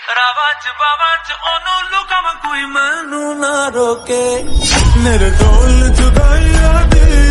ਰਾਵਾਂ ਚ ਬਾਵਾਂ ਚ ਉਹਨੂੰ ਲੁਕਾਵਾਂ ਕੋਈ ਮੈਨੂੰ ਨਾ ਰੋਕੇ ਮੇਰੇ ਢੋਲ ਜੁਦਾਈਆਂ ਦੇ